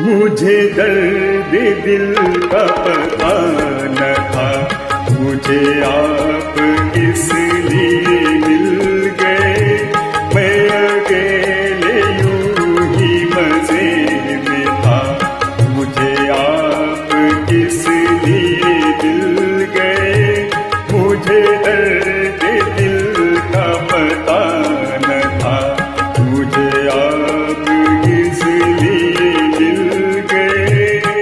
मुझे दर्द दिल का पता न था, मुझे आप इसलिए मिल गए। मैं अकेले यूं ही मजे में था, मुझे आप इसलिए मिल गए। मुझे दर्द दिल का पता न था, मुझे आप इसलिए मिल गए।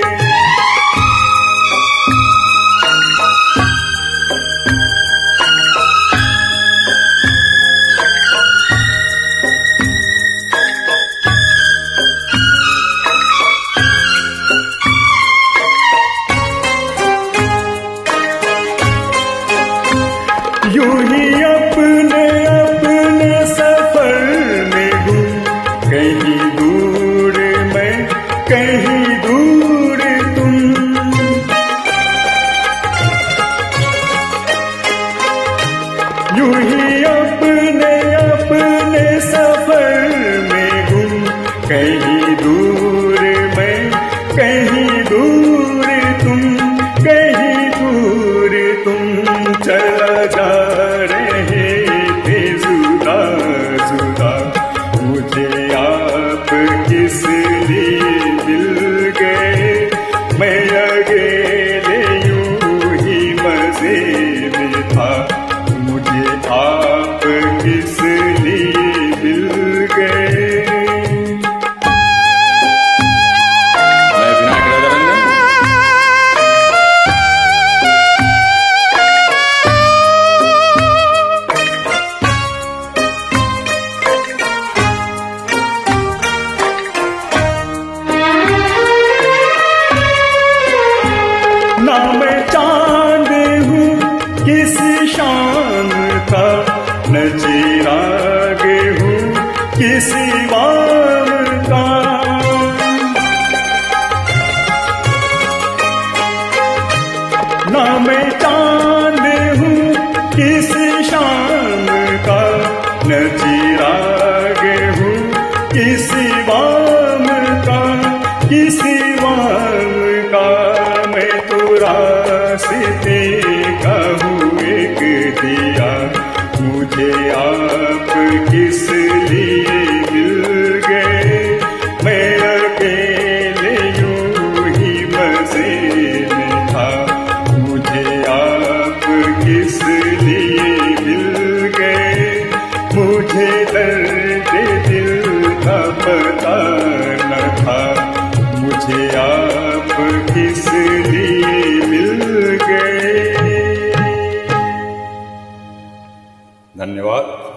यूं ही अपने अपने सफर में हूँ, कहीं दूर मैं कहीं दूर तुम। यूं ही अपने अपने सफर में हूँ, कहीं दूर मैं कहीं दूर तुम, कहीं दूर तुम। चला जा रहे थे जुदा जुदा, मुझे आप किस लिए मिल गए। मैं अकेले यूं ही मजे में था, मुझे आप किस लिए मिल गए। ना मैं चांद हूँ किसी शाम का, न चिराग हूँ किसी वाम का। ना मैं चांद हूँ किसी शाम का, न चिराग हूँ किसी वाम का, किसी वाम का। मैं तो रास्ते का हूँ एक दिया, मुझे आप किस लिए मिल गए। मैं अकेले यूं ही मजे में था, मुझे आप किस लिए मिल गए। मुझे दर्द दिल का पता न था, मुझे आप किस लिए मिल गए। धन्यवाद।